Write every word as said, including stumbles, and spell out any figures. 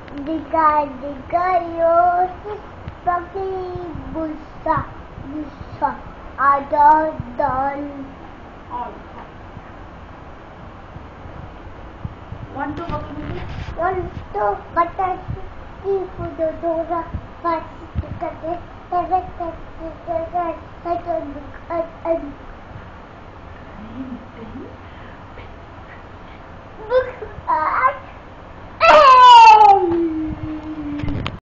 Diga diga yours fucking busa busa ada dan All. One two what will be? one two kata si pudo dora pasti kata kata kata kata kata Nine, ten. book ah